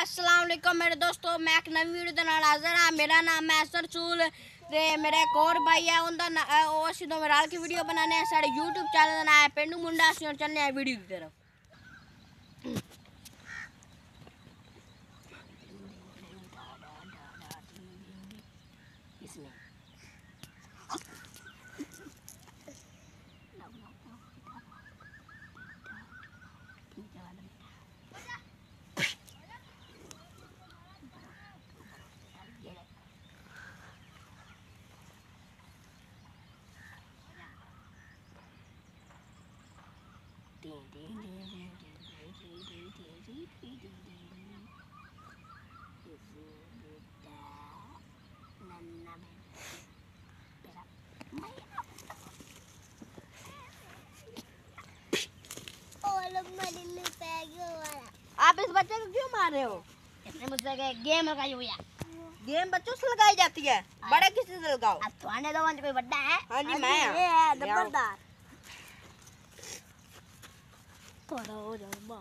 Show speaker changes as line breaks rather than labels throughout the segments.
अस्सलाम वालेकुम मेरे दोस्तों, मैं एक नवी वीडियो दे नाल हाज़र हां। मेरा नाम है सरसूल ते मेरा एक और भाई है उनदा ओ असीं दोवें रल के वीडियो बनाने हैं। साडे यूट्यूब चैनल दा नाम है पेंडू मुंडा। असीं हुण चलने हैं वीडियो की तरफ। आप इस बच्चे को क्यों मार रहे हो?
इसने मुझसे गेम लगाई हुई है।
गेम बच्चों से लगाई जाती है, बड़े किसी से लगाओ।
अब थाने दो कोई बड़ा है।
हाँ जी, मैं
ये है जबरदस्त। थोड़ा हो जाओ।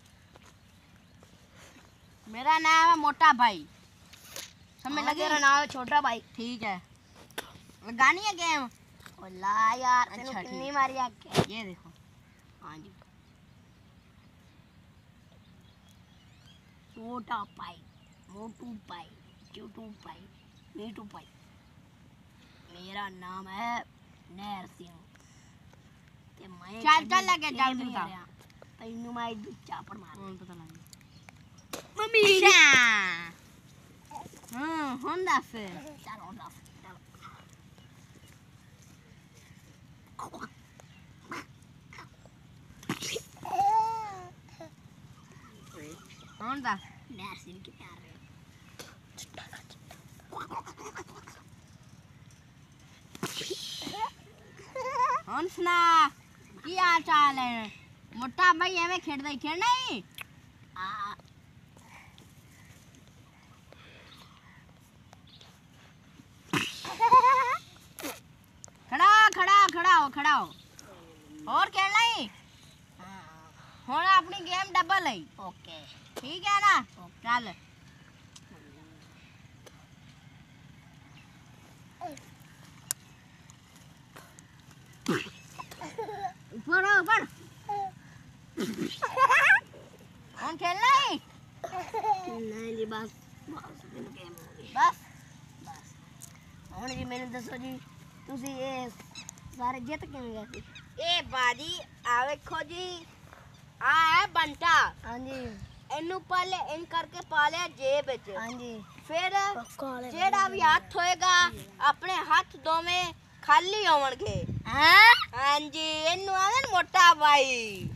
मेरा नाम है मोटा भाई, समझ लगे?
मेरा नाम है छोटा भाई।
ठीक है, लगानी है गेम।
ला यार,
अच्छा,
कितनी मारी आके।
ये देखो। हाँ जी,
छोटा भाई, मोटू भाई, छोटू भाई, मीठू भाई। मेरा नाम है नहर सिंह।
चल चल लगे जल्दी बता।
तैनू मैं दू चापड़ मार।
पता लगे
मम्मी
होंदा से
चलो
होंदा
नहर सिंह के प्यार है।
सुना की हाल चाल है? मोटा भाई एवं खेड़दा ही खेड़ना ही। खड़ा हो और खेलना ही। हुण अपनी गेम डबल है।
ओके
ठीक है ना? चल ऊपर हम खेलना ही।
नहीं जी, बस गेम हो गई।
बस
हुण जी मैंने दसो जी, तुसी ये सारे जित किवें गए?
ए बाजी आ देखो जी, आ है बंटा।
हाँ जी,
इनू पहले इन करके पालिया जेब विच।
हाँ जी।
फिर जेड़ा भी हाथ होएगा अपने हाथ दोवें खाली होवणगे। हाँ जी, इनू आंदे मोटा भाई।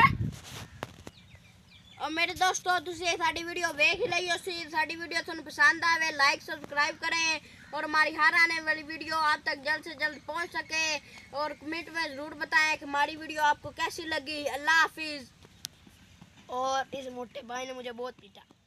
और मेरे दोस्तों, तुसी साडी वीडियो देख लियो सी। साडी वीडियो तुहानू पसंद आवे लाइक सब्सक्राइब करें और हमारी हर आने वाली वीडियो आप तक जल्द से जल्द पहुंच सके। और कमेंट में ज़रूर बताएं कि हमारी वीडियो आपको कैसी लगी। अल्लाह हाफिज़।
और इस मोटे भाई ने मुझे बहुत पीटा।